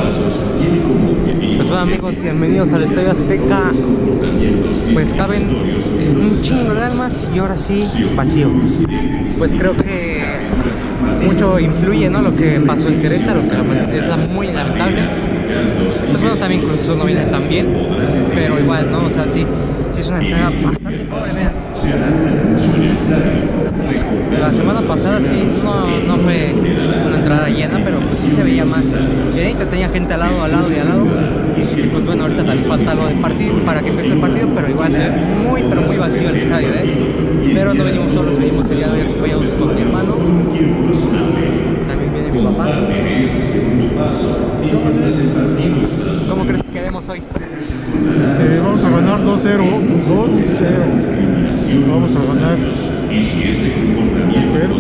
Pues bueno amigos, bienvenidos al Estadio Azteca. Pues caben un chingo de almas y ahora sí, vacío. Pues creo que mucho influye, ¿no? Lo que pasó en Querétaro, que es muy lamentable. Pues bueno, también Cruz Azul no viene tan bien, pero igual, ¿no? O sea, sí es una entrega bastante pobre, vean. La semana pasada sí no fue una entrada llena, pero pues sí se veía más. Tenía gente al lado y al lado. Y pues bueno, ahorita también falta algo del partido para que empiece el partido, pero igual se ve pero muy vacío el estadio, Pero no venimos solos, venimos el día de hoy acompañados con mi hermano. También viene mi papá. ¿Cómo crees que quedemos hoy? Vamos a ganar 2-0. Vamos a ganar. Espero.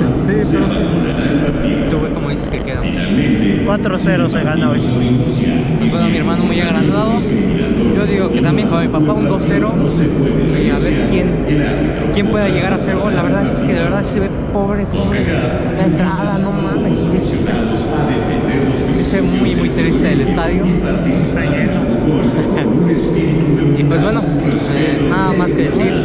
¿Tú, güey, cómo dices que quedamos? 4-0 se gana hoy. Pues bueno, mi hermano muy agrandado. Yo digo que también con mi papá un 2-0. Y a ver quién pueda llegar a hacer gol. La verdad es que de verdad se ve pobre la entrada, no mames. Sí se ve muy triste el estadio. Está lleno. Y pues bueno, nada más que decir.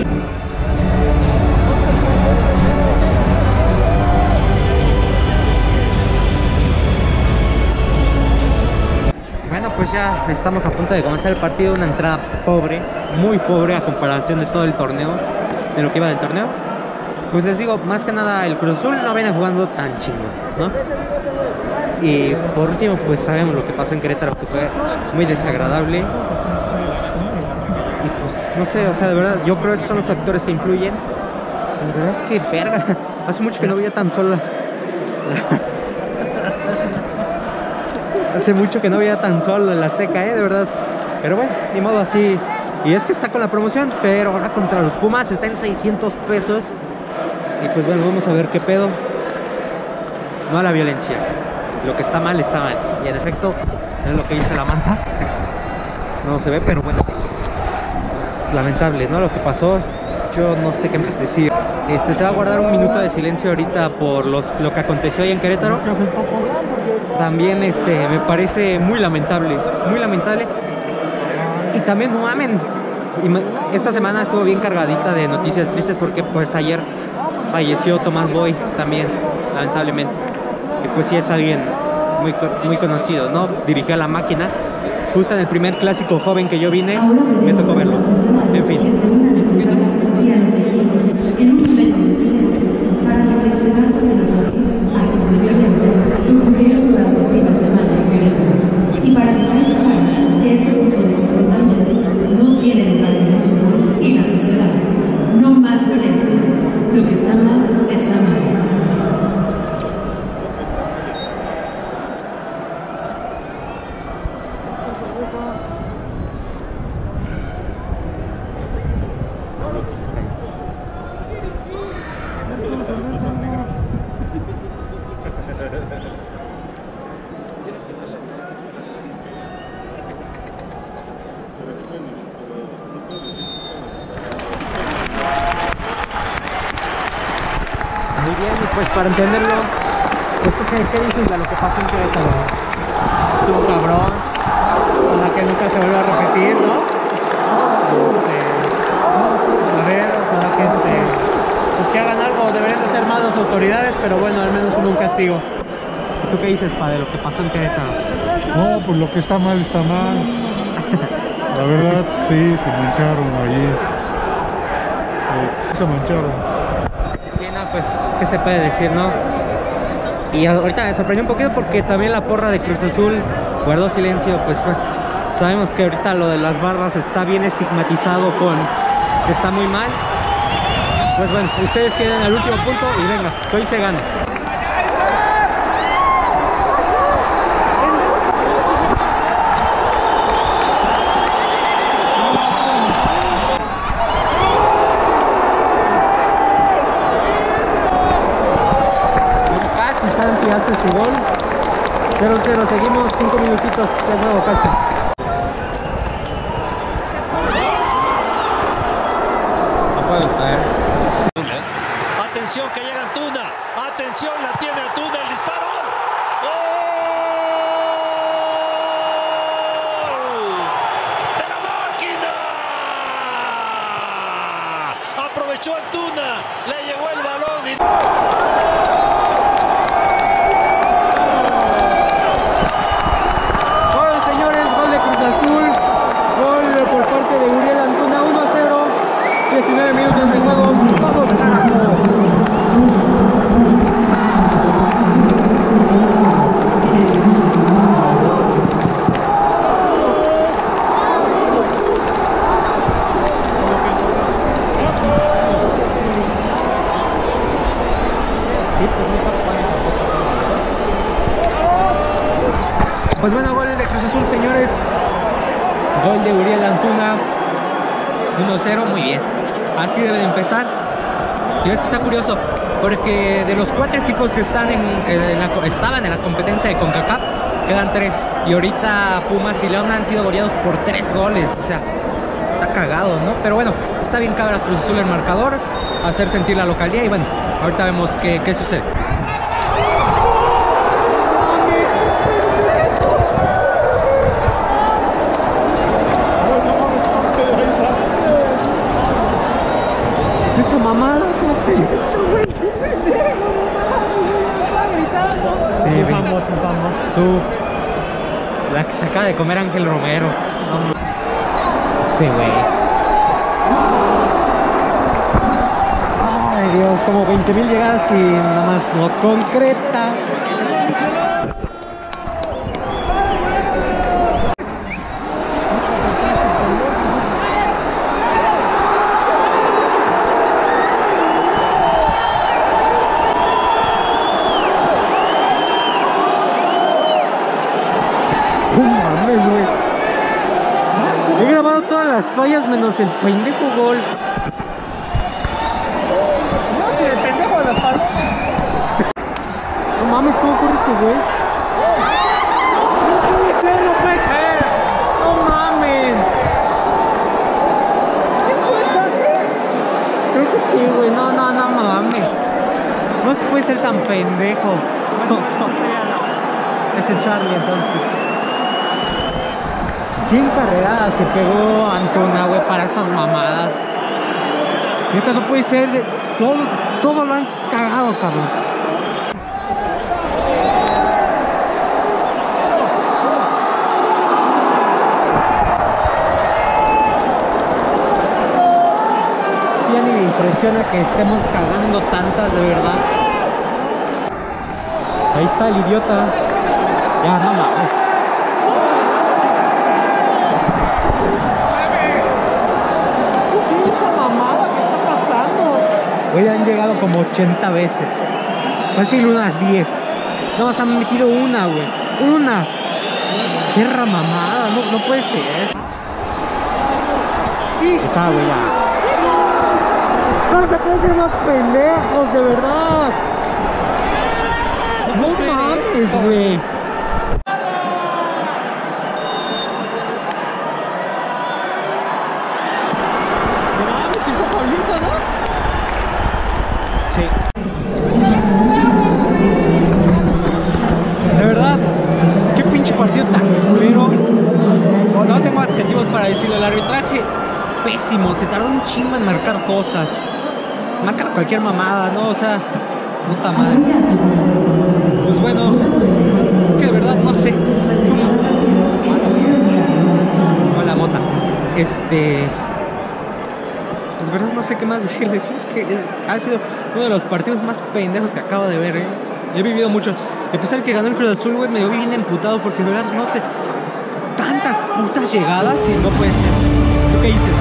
Bueno, pues ya estamos a punto de comenzar el partido. Una entrada pobre, muy pobre a comparación de todo el torneo, de lo que iba del torneo. Pues les digo, más que nada el Cruz Azul no viene jugando tan chingo, ¿no? Y por último, pues sabemos lo que pasó en Querétaro, que fue muy desagradable. Y pues no sé, o sea, de verdad, yo creo que esos son los factores que influyen. La verdad es que verga, hace mucho que no veía tan sola. Hace mucho que no veía tan solo el Azteca, de verdad. Pero bueno, ni modo, así. Y es que está con la promoción, pero ahora contra los Pumas está en 600 pesos. Y pues bueno, vamos a ver qué pedo. No a la violencia. Lo que está mal, está mal. Y en efecto, es lo que dice la manta. No se ve, pero bueno. Lamentable, ¿no? Lo que pasó. Yo no sé qué más decir. Se va a guardar un minuto de silencio ahorita por lo que aconteció ahí en Querétaro. También me parece muy lamentable. Muy lamentable. Y también, no mamen. Esta semana estuvo bien cargadita de noticias tristes porque pues ayer falleció Tomás Boy también, lamentablemente. Y pues sí es alguien muy conocido, ¿no? Dirigió a La Máquina. Justo en el primer clásico joven que yo vine, me tocó verlo. En fin. Y a los equipos, en un momento de silencio, para reflexionar sobre los horribles actos de violencia que ocurrieron durante el fin de semana en Querétaro. Y para dejar claro que este tipo de comportamientos no tienen lugar en el fútbol y la sociedad. No más violencia. Lo que está mal, está mal. Muy bien, y pues para entenderlo, pues ¿qué dices de lo que pasó en Querétaro? Estuvo cabrón, ojalá que nunca se vuelva a repetir, ¿no? A ver, ojalá que pues que hagan algo, deberían de ser más las autoridades, pero bueno, al menos hubo un castigo. ¿Y tú qué dices, pa, de lo que pasó en Querétaro? No, pues lo que está mal, está mal. La verdad, sí, se mancharon allí. Se mancharon. Pues, ¿qué se puede decir, no? Y ahorita me sorprendió un poquito porque también la porra de Cruz Azul guardó silencio. Pues sabemos que ahorita lo de las barras está bien estigmatizado que está muy mal. Pues bueno, ustedes quedan al último punto y venga, hoy se gana. Hace su gol 0-0, seguimos 5 minutitos de nuevo casi. No puedo caer. Atención que llega Antuna, atención, la tiene Antuna, el disparo. ¡Gol! Pues bueno, gol de Cruz Azul, señores. Gol de Uriel Antuna. 1-0, muy bien. Así debe de empezar. Y es que está curioso, porque de los 4 equipos que están estaban en la competencia de CONCACAF, quedan 3. Y ahorita Pumas y León han sido goleados por 3 goles. O sea, está cagado, ¿no? Pero bueno, está bien cabra Cruz Azul el marcador, hacer sentir la localidad. Y bueno, ahorita vemos qué sucede. Esa mamada, ¿cómo fue eso, güey? ¡Qué pendejo! Sí, Vamos. tú, la que se acaba de comer Ángel Romero. Sí, güey. Ay, Dios, como 20,000 llegadas y nada más no concreta. Mames, güey. He grabado todas las fallas menos el pendejo gol. No, si el pendejo de las palmas. No mames, ¿cómo corre ese güey? No puede ser, no puede ser. No mames. Creo que sí, güey. No mames. No se puede ser tan pendejo. Es el Charlie entonces. ¿Quién carrera se pegó Antuna, güey, para esas mamadas? Neta, no puede ser. Todo lo han cagado, cabrón. Sí, ya ni me impresiona que estemos cagando tantas, de verdad. Ahí está el idiota. Ya, no mames. Hoy han llegado como 80 veces. Fácil unas 10. No, más han metido una, güey. Una. Perra mamada, no puede ser. Sí. Está, güey, ya. No se pueden ser más pendejos, de verdad. No mames, güey. De verdad, qué pinche partido tan culero. No tengo adjetivos para decirle. El arbitraje pésimo, se tardó un chingo en marcar cosas. Marcar cualquier mamada, ¿no? O sea, puta madre. Pues bueno, es que de verdad no sé. Hola, mota. Pues de verdad no sé qué más decirles. Es que ha sido uno de los partidos más pendejos que acabo de ver, He vivido mucho. A pesar de que ganó el Cruz Azul, güey, me vi bien emputado porque de verdad no sé. Tantas putas llegadas y no puede ser. ¿Tú qué dices?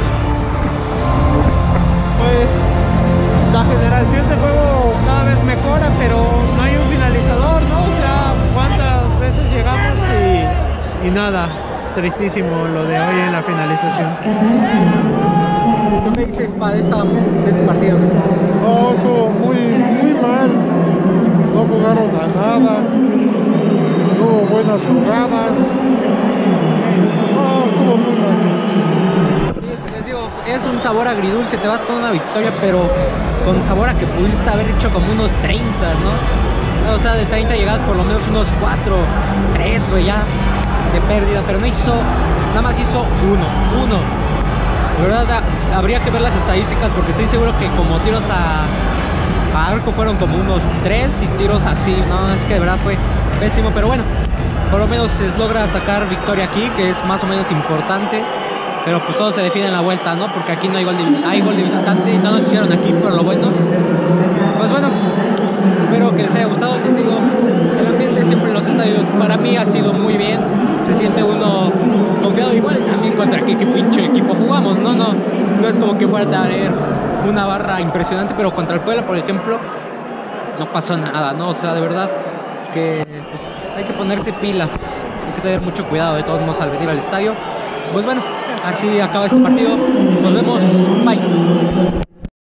Pues la generación de juego cada vez mejora, pero no hay un finalizador, ¿no? O sea, cuántas veces llegamos y nada. Tristísimo lo de hoy en la finalización. ¿Tú qué dices de este partido? No, estuvo muy mal. No jugaron a nada. No hubo buenas jugadas. No, estuvo muy mal. Sí, les digo, es un sabor agridulce. Te vas con una victoria, pero con sabor a que pudiste haber hecho como unos 30, ¿no? O sea, de 30 llegadas por lo menos unos 4, 3, güey, ya de pérdida. Pero no hizo, nada más hizo uno. De verdad, habría que ver las estadísticas porque estoy seguro que como tiros a arco fueron como unos 3 y tiros así. No, es que de verdad fue pésimo, pero bueno, por lo menos se logra sacar victoria aquí, que es más o menos importante. Pero pues todo se define en la vuelta, ¿no? Porque aquí no hay gol de visitante y no nos hicieron aquí, por lo bueno. Pues bueno, espero que les haya gustado. Les digo, el ambiente siempre en los estadios para mí ha sido muy bien. Se siente uno confiado, igual también contra qué pinche equipo jugamos, ¿no? No es como que fuera a tener una barra impresionante, pero contra el Puebla, por ejemplo, no pasó nada, ¿no? O sea, de verdad que pues, hay que ponerse pilas. hay que tener mucho cuidado de todos modos al venir al estadio. Pues bueno, así acaba este partido. Nos vemos. Bye.